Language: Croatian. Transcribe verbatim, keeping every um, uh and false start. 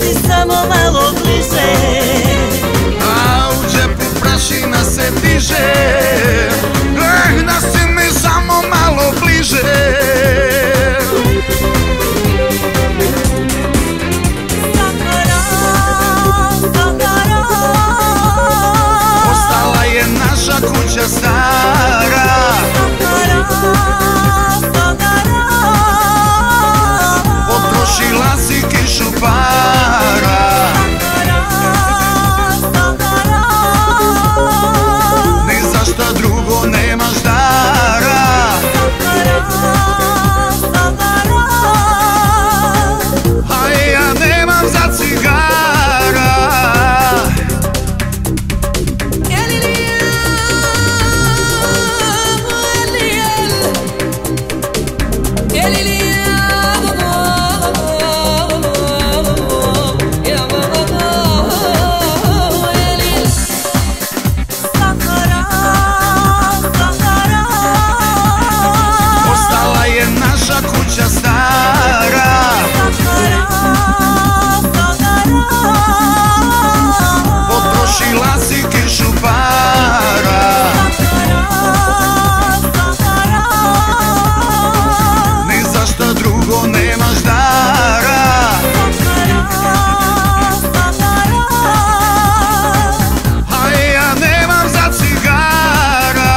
ti samo malo bliže. A u džepu prašina se diže, eh, da si mi samo malo bliže. Sahara, Sahara, ostala je naša kuća stara. Sahara, Sahara, potrošila si kišu para. Ni za šta drugo nemaš dara. A ja nemam za cigara. Ostala je naša kuća stara. Potrošila si kišu para. Ni za šta drugo nemaš dara. A ja nemam za cigara.